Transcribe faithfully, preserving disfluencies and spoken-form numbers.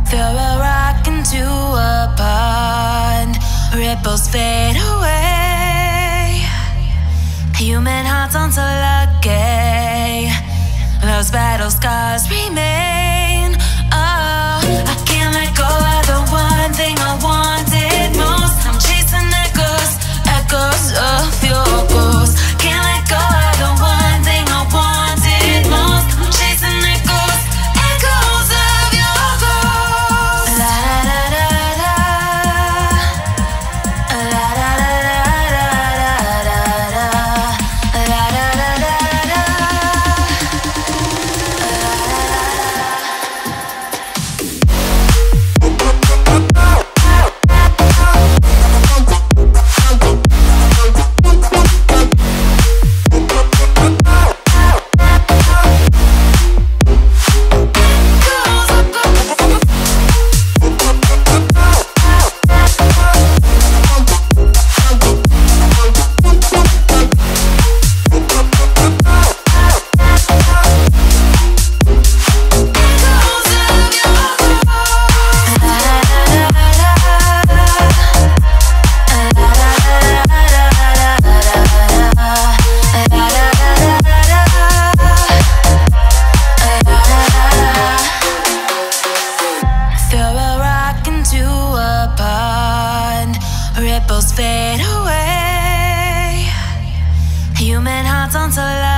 Throw a rock into a pond, ripples fade away. Human hearts aren't so lucky, those battle scars remain. Oh, I can't let go of the one thing I wanted most. I'm chasing echoes, echoes of your ghost. Can't let go of the one thing I wanted most. I'm chasing echoes, echoes of your ghost. La da da da da, la da da da da da, la da da da da. Ripples fade away. Human hearts aren't so loud.